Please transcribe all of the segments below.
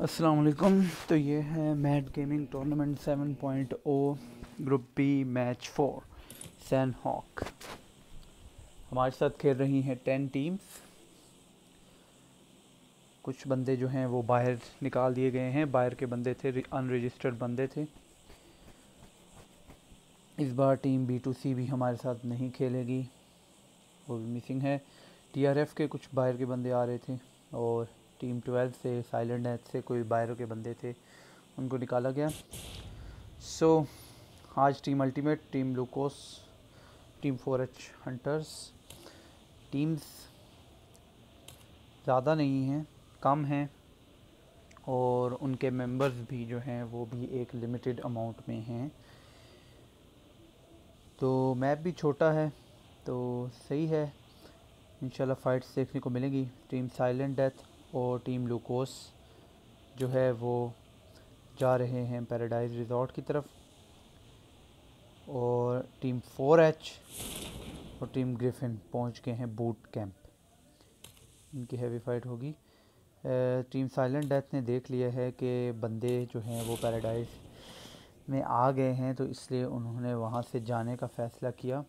अस्सलाम वालेकुम। तो ये है mad gaming tournament 7.0 group B match 4 San Hawk. हमारे साथ खेल रही हैं 10 टीम्स। कुछ बंदे जो हैं वो बाहर निकाल दिए गए हैं, बाहर के बंदे थे, अनरजिस्टर्ड बंदे थे। इस बार टीम B2C भी हमारे साथ नहीं खेलेगी, वो भी मिसिंग है। TRF के कुछ बाहर के बंदे आ रहे थे और टीम 12 से साइलेंट नेट से कोई बाहर के बंदे थे, उनको निकाला गया। आज team ultimate, team Lukos, team 4H hunters, teams ज़्यादा नहीं हैं, कम हैं, और उनके मेंबर्स भी जो हैं वो भी एक लिमिटेड अमाउंट में हैं। तो मैप भी छोटा है, तो सही है। इंशाल्लाह फ़ाइट्स देखने को मिलेंगी। टीम साइलेंट डेथ और टीम लूकोस जो है वो जा रहे हैं पैराडाइज रिजॉर्ट की तरफ, और टीम 4H और टीम ग्रिफिन पहुंच गए हैं बूट कैंप। इनकी हैवी फाइट होगी। टीम साइलेंट डेथ ने देख लिया है कि बंदे जो हैं वो पैराडाइज में आ गए हैं, तो इसलिए उन्होंने वहां से जाने का फ़ैसला किया।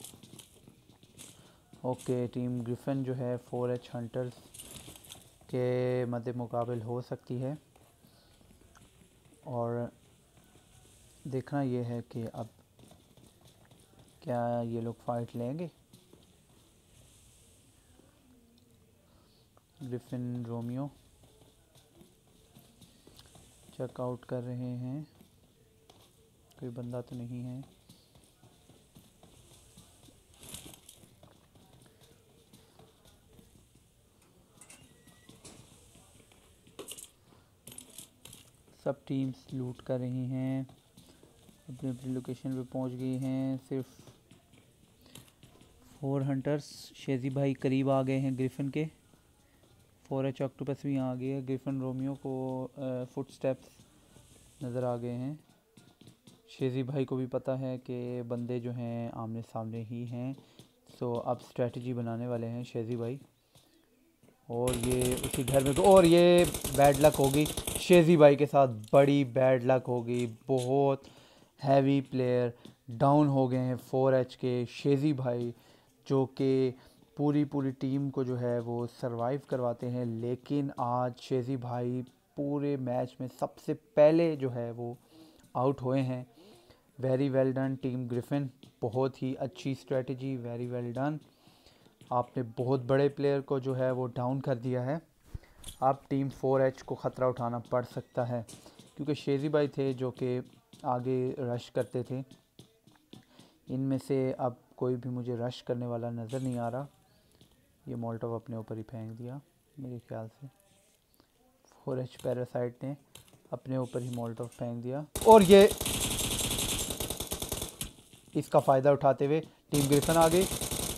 ओके, टीम ग्रिफिन जो है 4H हंटर्स के मद्दे मुकाबिल हो सकती है, और देखना ये है कि अब क्या ये लोग फ़ाइट लेंगे। ग्रिफिन रोमियो चेकआउट कर रहे हैं, कोई बंदा तो नहीं है। सब टीम्स लूट कर रही हैं, अपनी अपनी लोकेशन पे पहुंच गई हैं। सिर्फ 4 हंटर्स, शेजी भाई करीब आ गए हैं ग्रिफिन के। 4H ऑक्टोपस भी आ गए हैं। ग्रिफिन रोमियो को फुट स्टेप्स नज़र आ गए हैं। शेजी भाई को भी पता है कि बंदे जो हैं आमने सामने ही हैं, सो अब स्ट्रेटजी बनाने वाले हैं शेजी भाई। और ये उसी घर में, और ये बैड लक होगी शेजी भाई के साथ, बड़ी बैड लक होगी। बहुत हैवी प्लेयर डाउन हो गए हैं 4H के शेजी भाई, जो कि पूरी पूरी टीम को जो है वो सरवाइव करवाते हैं। लेकिन आज शेजी भाई पूरे मैच में सबसे पहले जो है वो आउट हुए हैं। Very well done team Griffin, बहुत ही अच्छी स्ट्रेटजी, वेरी वेल डन। आपने बहुत बड़े प्लेयर को जो है वो डाउन कर दिया है। अब टीम 4H को ख़तरा उठाना पड़ सकता है, क्योंकि शेजी भाई थे जो कि आगे रश करते थे। इनमें से अब कोई भी मुझे रश करने वाला नज़र नहीं आ रहा। ये मोल्टोव अपने ऊपर ही फेंक दिया मेरे ख्याल से। 4H पैरासाइट ने अपने ऊपर ही मोल्टोव फेंक दिया, और ये इसका फ़ायदा उठाते हुए टीम ग्रिफिन आ गई,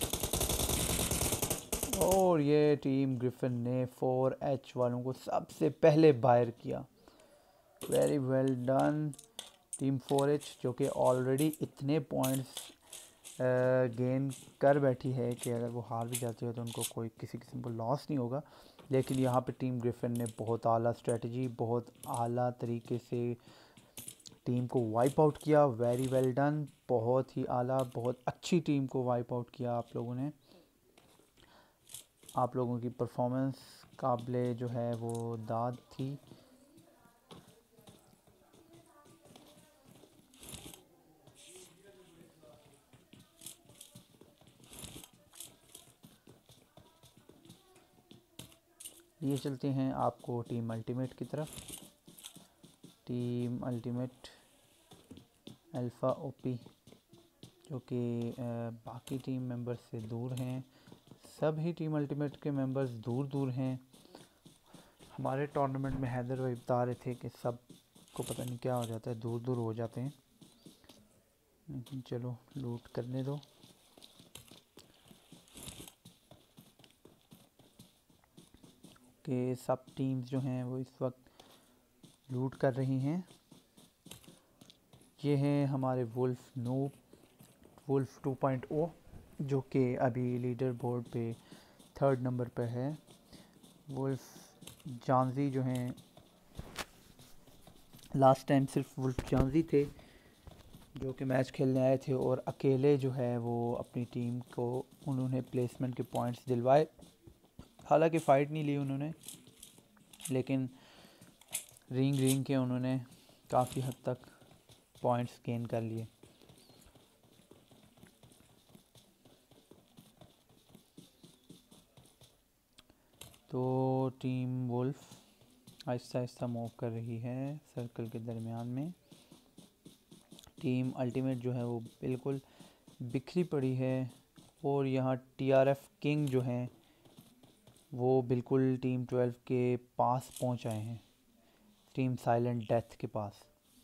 और ये टीम ग्रिफिन ने 4H वालों को सबसे पहले बाहर किया। Very well done team 4H, जो कि ऑलरेडी इतने पॉइंट्स गेन कर बैठी है कि अगर वो हार भी जाती है तो उनको कोई किसी किस्म को लॉस नहीं होगा। लेकिन यहाँ पे टीम ग्रिफिन ने बहुत आला स्ट्रेटजी, बहुत आला तरीके से टीम को वाइप आउट किया। वेरी वेल डन, बहुत ही आला, बहुत अच्छी टीम को वाइप आउट किया आप लोगों ने। आप लोगों की परफॉर्मेंस काबिले जो है वो दाद थी। ये चलते हैं आपको टीम अल्टीमेट की तरफ। टीम अल्टीमेट अल्फ़ा ओपी, जो कि बाकी टीम मेंबर्स से दूर हैं। सब ही टीम अल्टीमेट के मेंबर्स दूर दूर हैं। हमारे टूर्नामेंट में हैदर भाई बता रहे थे कि सब को पता नहीं क्या हो जाता है, दूर दूर हो जाते हैं। लेकिन चलो लूट करने दो। कि सब टीम्स जो हैं वो इस वक्त लूट कर रही हैं। ये हैं हमारे वुल्फ 2.0, जो कि अभी लीडर बोर्ड पे 3rd नंबर पे है। वुल्फ जानजी जो हैं लास्ट टाइम सिर्फ वुल्फ जानजी थे जो कि मैच खेलने आए थे और अकेले जो है वो अपनी टीम को उन्होंने प्लेसमेंट के पॉइंट्स दिलवाए। हालांकि फ़ाइट नहीं ली उन्होंने, लेकिन रिंग के उन्होंने काफ़ी हद तक पॉइंट्स गेन कर लिए। तो team wolf Aahista Aahista move कर रही है सर्कल के दरमियान में। टीम अल्टीमेट जो है वो बिल्कुल बिखरी पड़ी है और यहाँ टीआरएफ किंग जो हैं वो बिल्कुल टीम 12 के पास पहुँच आए हैं, टीम साइलेंट डेथ के पास।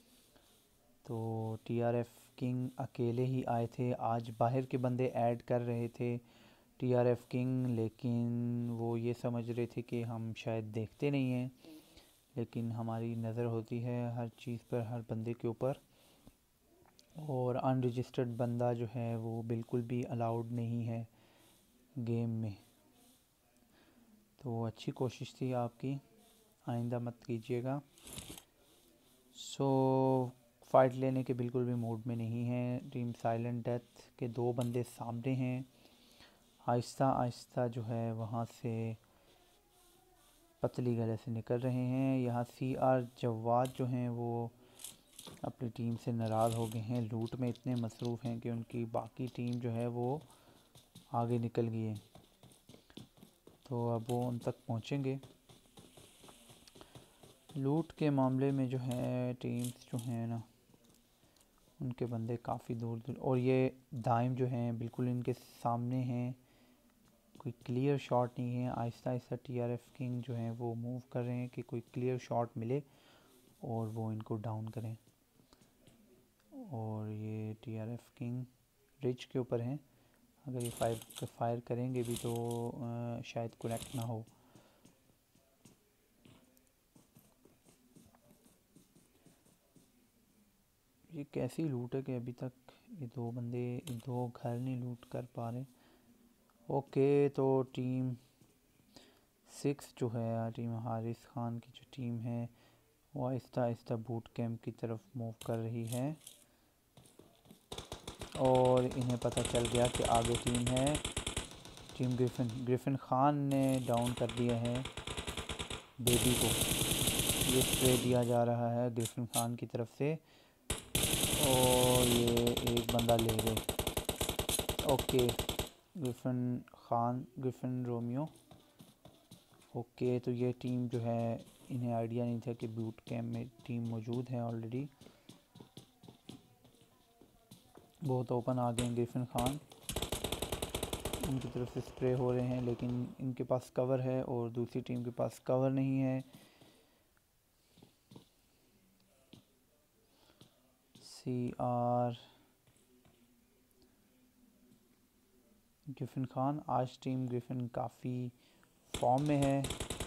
तो टीआरएफ किंग अकेले ही आए थे, आज बाहर के बंदे ऐड कर रहे थे टीआरएफ किंग, लेकिन वो ये समझ रहे थे कि हम शायद देखते नहीं हैं, लेकिन हमारी नज़र होती है हर चीज़ पर, हर बंदे के ऊपर। और अनरजिस्टर्ड बंदा जो है वो बिल्कुल भी अलाउड नहीं है गेम में। तो अच्छी कोशिश थी आपकी, आइंदा मत कीजिएगा। फाइट लेने के बिल्कुल भी मूड में नहीं है टीम साइलेंट डेथ के। 2 बंदे सामने हैं, आहिस्ता आहिस्ता जो है वहाँ से पतली गले से निकल रहे हैं। यहाँ CR जवाद जो हैं वो अपनी टीम से नाराज़ हो गए हैं, लूट में इतने मसरूफ़ हैं कि उनकी बाकी टीम जो है वो आगे निकल गई है। तो अब वो उन तक पहुँचेंगे। लूट के मामले में जो है टीम्स जो हैं ना उनके बंदे काफ़ी दूर दूर, और ये दाइम जो हैं बिल्कुल इनके सामने हैं, कोई क्लियर शॉट नहीं है। आहिस्ता आहिस्ता टीआरएफ किंग जो हैं वो मूव कर रहे हैं कि कोई क्लियर शॉट मिले और वो इनको डाउन करें। और ये टीआरएफ किंग रिच के ऊपर हैं, अगर ये फायर करेंगे भी तो शायद कनेक्ट ना हो। ये कैसी लूट है कि अभी तक ये 2 बंदे 2 घर नहीं लूट कर पा रहे। ओके, तो टीम 6 जो है, टीम हारिस खान की जो टीम है वो आहिस्ता आहिस्ता बूट कैंप की तरफ मूव कर रही है और इन्हें पता चल गया कि आगे टीम है टीम ग्रिफिन खान ने डाउन कर दिया है बेबी को। ये स्प्रे दिया जा रहा है ग्रिफिन खान की तरफ से और ये एक बंदा ले गए। Okay, Griffin Romeo. ओके, तो ये टीम जो है इन्हें आइडिया नहीं था कि बूट कैंप में टीम मौजूद है ऑलरेडी। बहुत ओपन आ गए ग्रिफिन खान, उनकी तरफ से स्प्रे हो रहे हैं, लेकिन इनके पास कवर है और दूसरी टीम के पास कवर नहीं है। CR ग्रिफिन खान, आज टीम ग्रिफिन काफ़ी फॉर्म में है।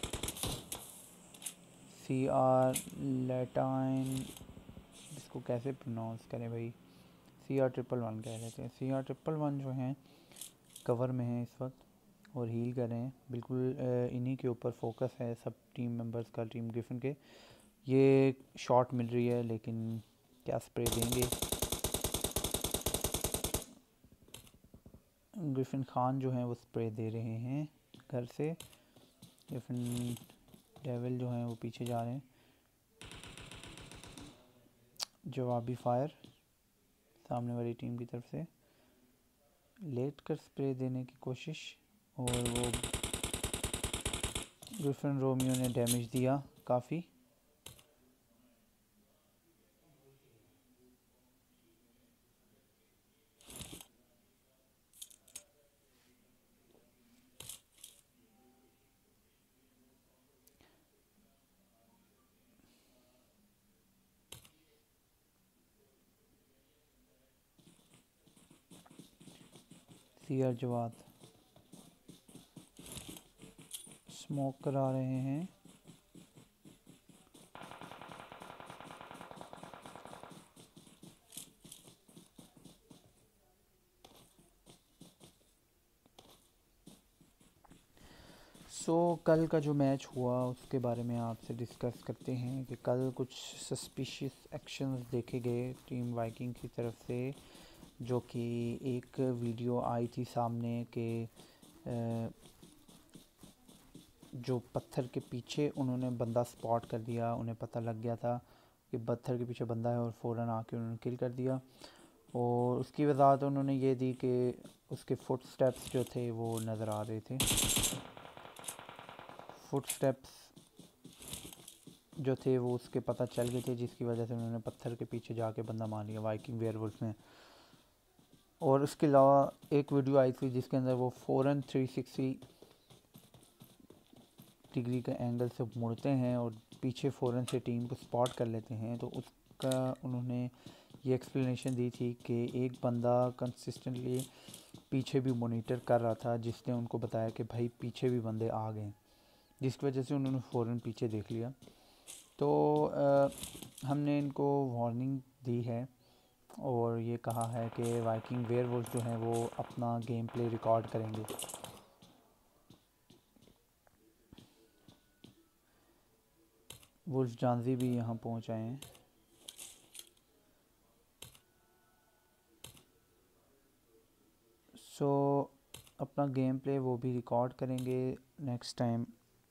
CR लैटाइन, इसको कैसे प्रोनाउंस करें भाई, CR111 कह रहे थे। CR111 जो हैं कवर में हैं इस वक्त और हील कर रहे हैं, बिल्कुल इन्हीं के ऊपर फोकस है सब टीम मेंबर्स का, टीम ग्रिफिन के। ये शॉट मिल रही है लेकिन क्या स्प्रे देंगे। ग्रिफिन खान जो हैं वो स्प्रे दे रहे हैं घर से, ग्रिफिन डेविल जो हैं वो पीछे जा रहे हैं। जवाबी फायर सामने वाली टीम की तरफ से, लेट कर स्प्रे देने की कोशिश, और वो ग्रिफिन रोमियो ने डैमेज दिया काफ़ी। CR जवाद स्मोक करा रहे हैं। कल का जो मैच हुआ उसके बारे में आपसे डिस्कस करते हैं कि कल कुछ सस्पिशियस एक्शंस देखे गए टीम वाइकिंग की तरफ से, जो कि एक वीडियो आई थी सामने के जो पत्थर के पीछे उन्होंने बंदा स्पॉट कर दिया, उन्हें पता लग गया था कि पत्थर के पीछे बंदा है और फ़ौरन आके उन्होंने किल कर दिया। और उसकी वजाहत उन्होंने ये दी कि उसके फुट स्टेप्स जो थे वो नज़र आ रहे थे। फुट स्टेप्स जो थे वो उसके पता चल गए थे, जिसकी वजह से उन्होंने पत्थर के पीछे जाके बंदा मार लिया वाइकिंग वेयरवुल्फ ने। और उसके अलावा एक वीडियो आई थी जिसके अंदर वो फ़ौरन 360 डिग्री के एंगल से मुड़ते हैं और पीछे फ़ौरन से टीम को स्पॉट कर लेते हैं। तो उसका उन्होंने ये एक्सप्लेनेशन दी थी कि एक बंदा कंसिस्टेंटली पीछे भी मॉनिटर कर रहा था, जिसने उनको बताया कि भाई पीछे भी बंदे आ गए, जिसकी वजह से उन्होंने फ़ौरन पीछे देख लिया। तो हमने इनको वार्निंग दी है और ये कहा है कि वाइकिंग वेयरवुल्फ जो हैं वो अपना गेम प्ले रिकॉर्ड करेंगे। वुल्फ जानजी भी यहाँ पहुँच आए हैं। अपना गेम प्ले वो भी रिकॉर्ड करेंगे नेक्स्ट टाइम।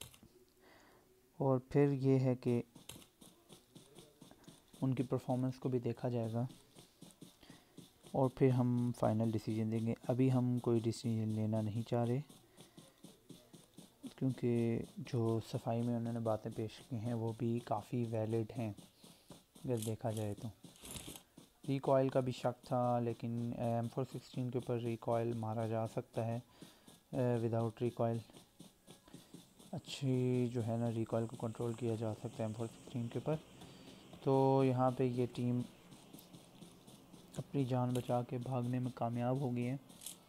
और फिर ये है कि उनकी परफॉर्मेंस को भी देखा जाएगा और फिर हम फाइनल डिसीजन देंगे। अभी हम कोई डिसीजन लेना नहीं चाह रहे, क्योंकि जो सफाई में उन्होंने बातें पेश की हैं वो भी काफ़ी वैलिड हैं अगर देखा जाए तो। रिकॉयल का भी शक था, लेकिन M416 के ऊपर रिकॉयल मारा जा सकता है विदाउट रिकॉयल। अच्छी जो है ना रिकॉयल को कंट्रोल किया जा सकता है M416 के ऊपर। तो यहाँ पे ये टीम अपनी जान बचा के भागने में कामयाब हो गई है।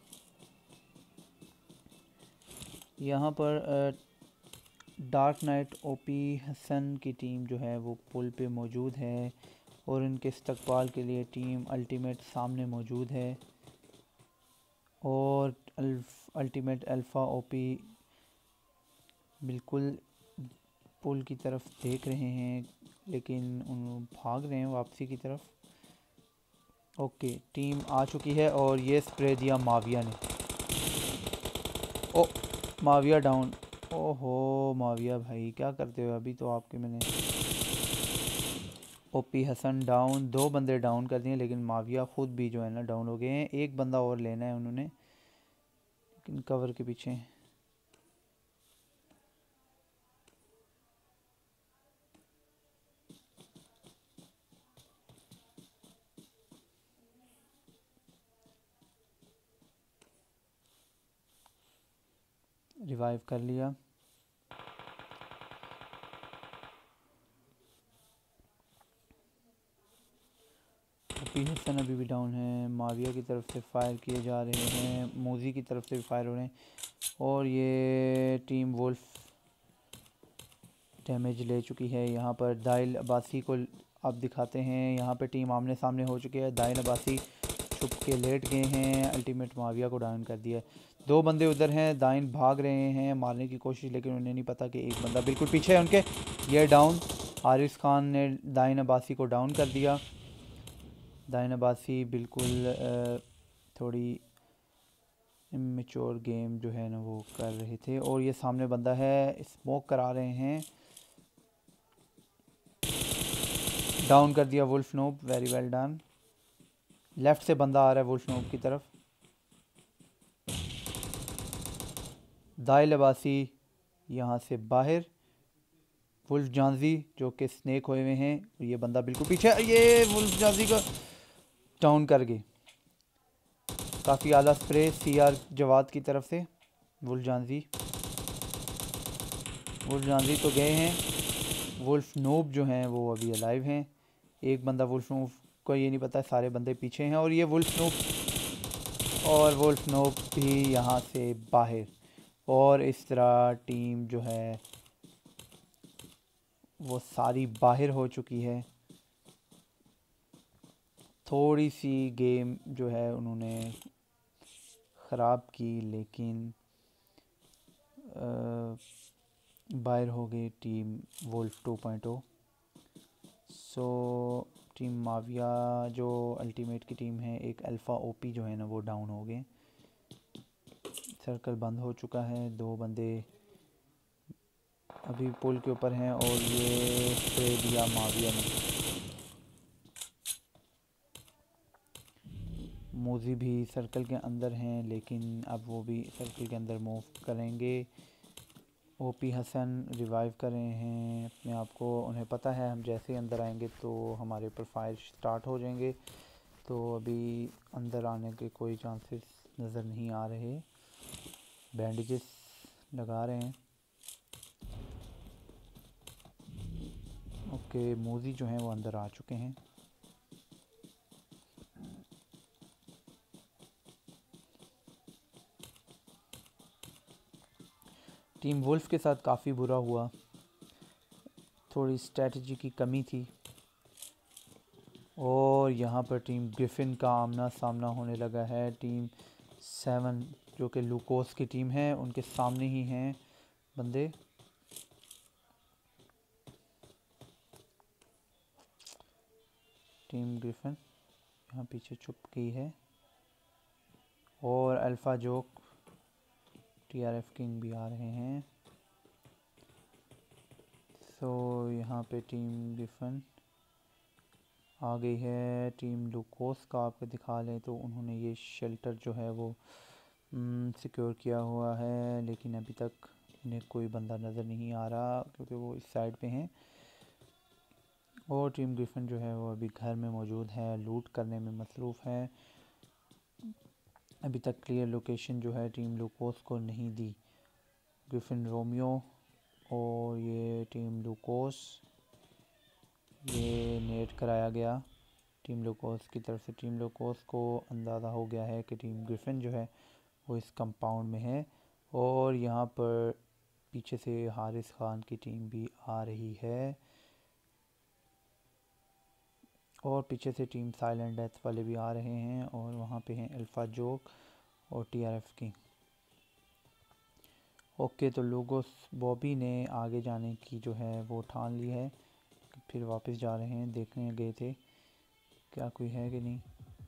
यहाँ पर डार्क नाइट ओपी हसन की टीम जो है वो पुल पे मौजूद है और इनके इस्तकबाल के लिए टीम अल्टीमेट सामने मौजूद है। और अल्टीमेट अल्फ़ा ओपी बिल्कुल पुल की तरफ देख रहे हैं, लेकिन उन भाग रहे हैं वापसी की तरफ। ओके, टीम आ चुकी है और ये स्प्रे दिया माविया ने। ओ माविया डाउन। ओहो माविया भाई क्या करते हो, अभी तो आपके मैंने ओपी हसन डाउन, 2 बंदे डाउन कर दिए, लेकिन माविया ख़ुद भी जो है ना डाउन हो गए हैं। एक बंदा और लेना है उन्होंने, लेकिन कवर के पीछे। रिवाइव कर लिया। ओपी हसन अभी भी डाउन है। माविया की तरफ से फायर किए जा रहे हैं, मोजी की तरफ से भी फायर हो रहे हैं और ये टीम वुल्फ डैमेज ले चुकी है। यहाँ पर दाइल अब्बासी को अब दिखाते हैं। यहाँ पे टीम आमने सामने हो चुकी है। दाइल अब्बासी छुप के लेट गए हैं। अल्टीमेट माविया को डाउन कर दिया है। 2 बंदे उधर हैं, दाइन भाग रहे हैं मारने की कोशिश, लेकिन उन्हें नहीं पता कि एक बंदा बिल्कुल पीछे है उनके। ये डाउन। हारिस खान ने दाइन अब्बासी को डाउन कर दिया। दाइन अब्बासी बिल्कुल थोड़ी इमेच्योर गेम जो है ना वो कर रहे थे। और ये सामने बंदा है, स्मोक करा रहे हैं। डाउन कर दिया wolf noob, very well done. Left से बंदा आ रहा है वुल्फ नोब की तरफ। दाइल अब्बासी यहाँ से बाहर। वुल्फ जानजी जो कि स्नेक हुए हुए हैं, ये बंदा बिल्कुल पीछे। ये वुल्फ जानजी को डाउन कर गए। काफ़ी आला स्प्रे CR जवाद की तरफ से। वुल्फ जानजी तो गए हैं। वुल्फ नोब जो हैं वो अभी अलाइव हैं। एक बंदा वुल्फ नोब को ये नहीं पता, सारे बंदे पीछे हैं। और ये वुल्फ नोब भी यहाँ से बाहर। और इस तरह टीम जो है वो सारी बाहर हो चुकी है। थोड़ी सी गेम जो है उन्होंने ख़राब की, लेकिन बाहर हो गई team wolf 2.0। So team Mavia जो अल्टीमेट की टीम है, एक अल्फ़ा ओपी जो है ना वो डाउन हो गए। सर्कल बंद हो चुका है, 2 बंदे अभी पुल के ऊपर हैं और ये स्प्रे दिया माविया ने। मोजी भी सर्कल के अंदर हैं, लेकिन अब वो भी सर्कल के अंदर मूव करेंगे। ओपी हसन रिवाइव कर रहे हैं अपने आप को, उन्हें पता है हम जैसे ही अंदर आएंगे तो हमारे ऊपर फायर स्टार्ट हो जाएंगे, तो अभी अंदर आने के कोई चांसेस नज़र नहीं आ रहे। बैंडेजेस लगा रहे हैं। ओके, मोजी जो हैं वो अंदर आ चुके हैं। टीम वुल्फ के साथ काफ़ी बुरा हुआ, थोड़ी स्ट्रेटजी की कमी थी और यहाँ पर टीम ग्रिफिन का आमना सामना होने लगा है। टीम 7 जो कि लूकोस की टीम है, उनके सामने ही हैं बंदे। टीम ग्रिफिन यहाँ पीछे छुप गई है और अल्फ़ा जोक टीआरएफ किंग भी आ रहे हैं। सो यहाँ पे टीम ग्रिफिन आ गई है। टीम लूकोस का आपको दिखा लें तो उन्होंने ये शेल्टर जो है वो सिक्योर किया हुआ है, लेकिन अभी तक उन्हें कोई बंदा नज़र नहीं आ रहा क्योंकि वो इस साइड पे हैं। और टीम ग्रिफिन जो है वो अभी घर में मौजूद है, लूट करने में मसरूफ़ है। अभी तक क्लियर लोकेशन जो है टीम लूकोस को नहीं दी। ग्रिफिन रोमियो और ये टीम लूकोस, ये नेट कराया गया टीम लूकोस की तरफ से। टीम लूकोस को अंदाज़ा हो गया है कि टीम ग्रिफिन जो है वो इस कंपाउंड में है और यहाँ पर पीछे से हारिस खान की टीम भी आ रही है और पीछे से टीम साइलेंट डेथ वाले भी आ रहे हैं और वहाँ पे हैं अल्फ़ा जोक और टीआरएफ किंग। ओके, तो लोगोस बॉबी ने आगे जाने की जो है वो ठान ली है, फिर वापस जा रहे हैं। देखने गए थे क्या कोई है कि नहीं।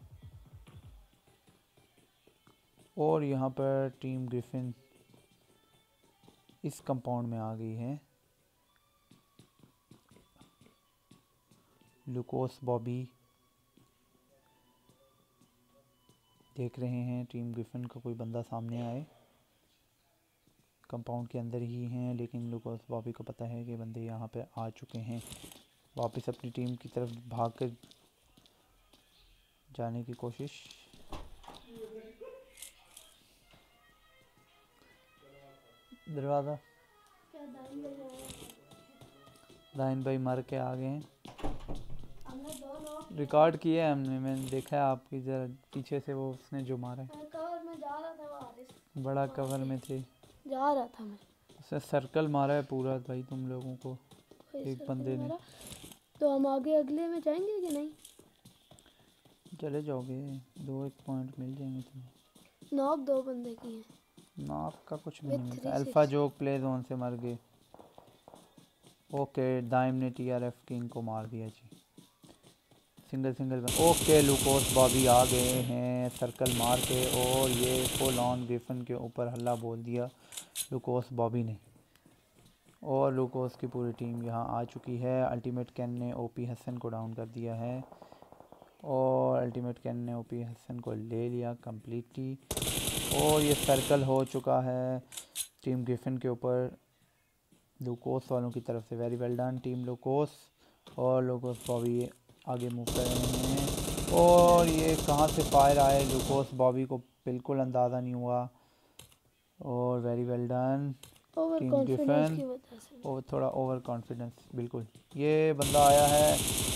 और यहाँ पर टीम ग्रिफिन इस कंपाउंड में आ गई है। लूकोस बॉबी देख रहे हैं टीम ग्रिफिन का कोई बंदा सामने आए। कंपाउंड के अंदर ही हैं, लेकिन लूकोस बॉबी को पता है कि बंदे यहाँ पे आ चुके हैं। वापस अपनी टीम की तरफ भाग कर जाने की कोशिश। दरवाज़ा दाइन भाई मर के आ गए हैं। रिकॉर्ड किया है हमने, मैंने देखा है आपकी जरा पीछे से वो उसने जो मारा है। कवर में जा रहा था वो बड़ा कवर में थे, जा रहा था मैं। उसने सर्कल मारा है पूरा भाई तुम लोगों को, एक बंदे ने। तो हम आगे अगले में जाएंगे कि नहीं? चले जाओगे, 2-1 पॉइंट मिल जाएंगे तुम्हें। नॉक 2 बंदे की हैं। नॉक का कुछ भी नहीं मिलता। अल्फा जोक प्ले जोन से मर गए। ओके, दाइम ने टीआरएफ किंग को मार दिया जी, सिंगल। ओके, लूकोस बॉबी आ गए हैं सर्कल मार के और ये फुल ऑन ग्रिफिन के ऊपर हल्ला बोल दिया लूकोस बॉबी ने और लूकोस की पूरी टीम यहाँ आ चुकी है। अल्टीमेट कैन ने ओपी हसन को डाउन कर दिया है और अल्टीमेट कैन ने ओपी हसन को ले लिया कम्प्लीटली और ये सर्कल हो चुका है टीम ग्रिफिन के ऊपर लूकोस वालों की तरफ से। Very well done team Lukos. और लूकोस बॉबी आगे मूव कर रहे हैं और ये कहाँ से फायर आए लूकोस बॉबी को बिल्कुल अंदाज़ा नहीं हुआ और very well done team Griffin. और थोड़ा ओवर कॉन्फिडेंस, बिल्कुल। ये बंदा आया है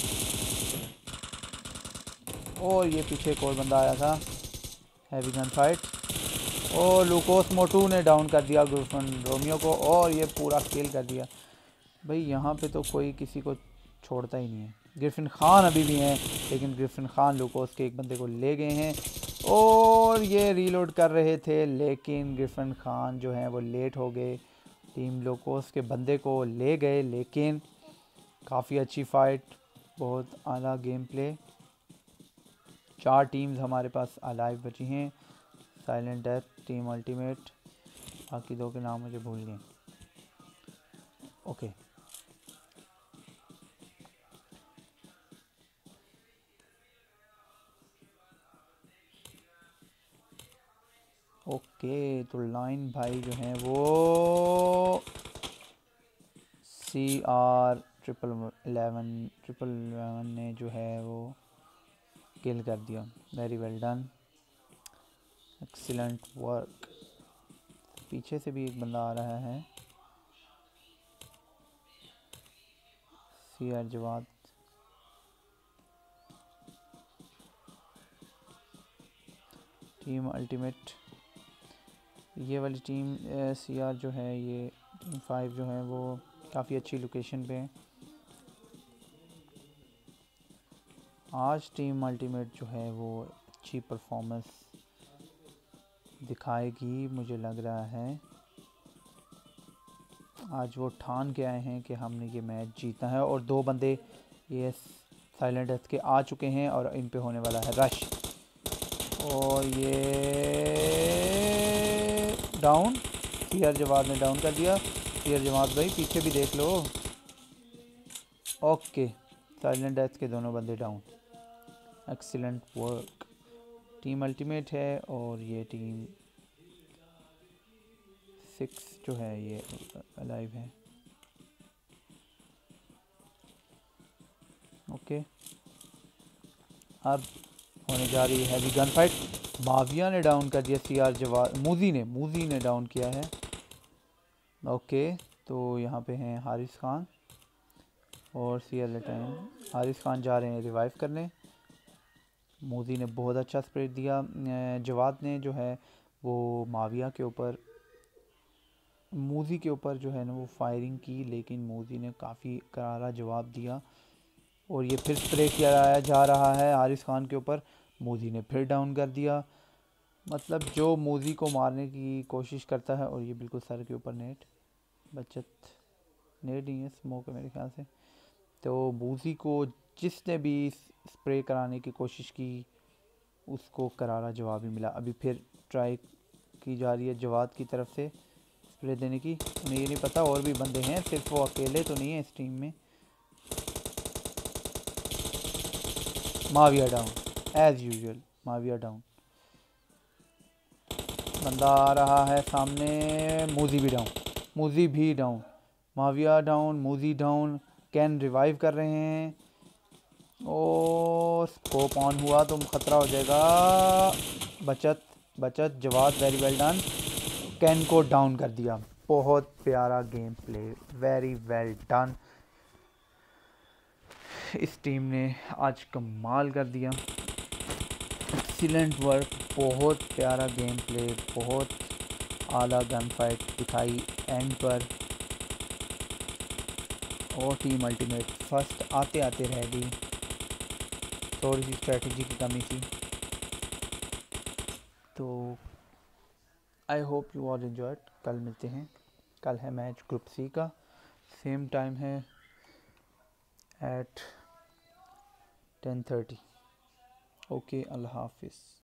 और ये पीछे एक और बंदा आया था। हैवी गन फाइट और लूकोस मोटू ने डाउन कर दिया ग्रिफिन रोमियो को और ये पूरा किल कर दिया। भाई यहाँ पे तो कोई किसी को छोड़ता ही नहीं है। ग्रिफिन खान अभी भी हैं, लेकिन ग्रिफिन खान लूकोस के एक बंदे को ले गए हैं और ये रीलोड कर रहे थे, लेकिन ग्रिफिन खान जो हैं वो लेट हो गए टीम लोकोस के बंदे को ले गए, लेकिन काफ़ी अच्छी फाइट, बहुत आला गेम प्ले। 4 टीम्स हमारे पास अलाइव बची हैं। साइलेंट डेथ, टीम अल्टीमेट, बाकी 2 के नाम मुझे भूल गए। ओके, ओके, तो लाइन भाई जो हैं वो CR 1111 ने जो है वो किल कर दिया। Very well done, excellent work. पीछे से भी एक बंदा आ रहा है, CR जवाद। टीम अल्टीमेट, ये वाली टीम CR जो है, ये टीम 5 जो है वो काफ़ी अच्छी लोकेशन पे है। आज टीम अल्टीमेट जो है वो अच्छी परफॉर्मेंस दिखाएगी, मुझे लग रहा है। आज वो ठान के आए हैं कि हमने ये मैच जीतना है, और 2 बंदे ये साइलेंट डेथ के आ चुके हैं और इन पे होने वाला है रश। और ये डाउन, CR जवाद ने डाउन कर दिया। CR जवाद भाई पीछे भी देख लो। ओके, साइलेंट डेथ के दोनों बंदे down, excellent work. Team ultimate है और ये टीम 6 जो है ये अलाइव है। ओके, अब होने जा रही है हैवी गन फाइट। माविया ने डाउन कर दिया CR जवाद, मूजी ने डाउन किया है। ओके, तो यहाँ पे हैं हारिस खान और CR लटाइन। हारिस खान जा रहे हैं रिवाइव करने। मूजी ने बहुत अच्छा स्प्रेड दिया। जवाद ने जो है वो माविया के ऊपर, मूजी के ऊपर जो है ना वो फायरिंग की, लेकिन मूजी ने काफ़ी करारा जवाब दिया और ये फिर स्प्रे किया जा रहा है हारिस खान के ऊपर। मूजी ने फिर डाउन कर दिया। मतलब जो मूजी को मारने की कोशिश करता है, और ये बिल्कुल सर के ऊपर नेट, बचत नेट नहीं है, स्मोक है मेरे ख्याल से। तो मूजी को जिसने भी स्प्रे कराने की कोशिश की उसको करारा जवाब ही मिला। अभी फिर ट्राई की जा रही है जवाद की तरफ से स्प्रे देने की। उन्हें ये नहीं पता और भी बंदे हैं, सिर्फ वो अकेले तो नहीं है इस टीम में। Mavia down as usual, Mavia down. बंदा आ रहा है सामने, मूजी भी डाउन, माविया डाउन, मूजी डाउन। कैन रिवाइव कर रहे हैं और स्कोप ऑन हुआ तो खतरा हो जाएगा। बचत Jawad, very well done. Kane को डाउन कर दिया। बहुत प्यारा game play, very well done. इस टीम ने आज कमाल कर दिया, एक्सीलेंट वर्क, बहुत प्यारा गेम प्ले, बहुत आला गन फाइट दिखाई एंड पर। और टीम अल्टीमेट फर्स्ट आते आते रह गई, थोड़ी सी स्ट्रेटजी की कमी थी। तो I hope you all enjoyed. कल मिलते हैं, कल है मैच ग्रुप C का, सेम टाइम है एट 10:30। ओके, अल्लाह हाफिज़।